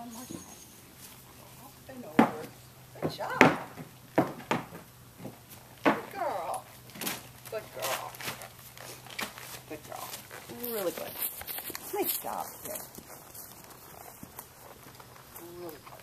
one more time. Up and over. Good job. Good girl. Good girl. Good girl. Really good. Nice job, kid. Really good.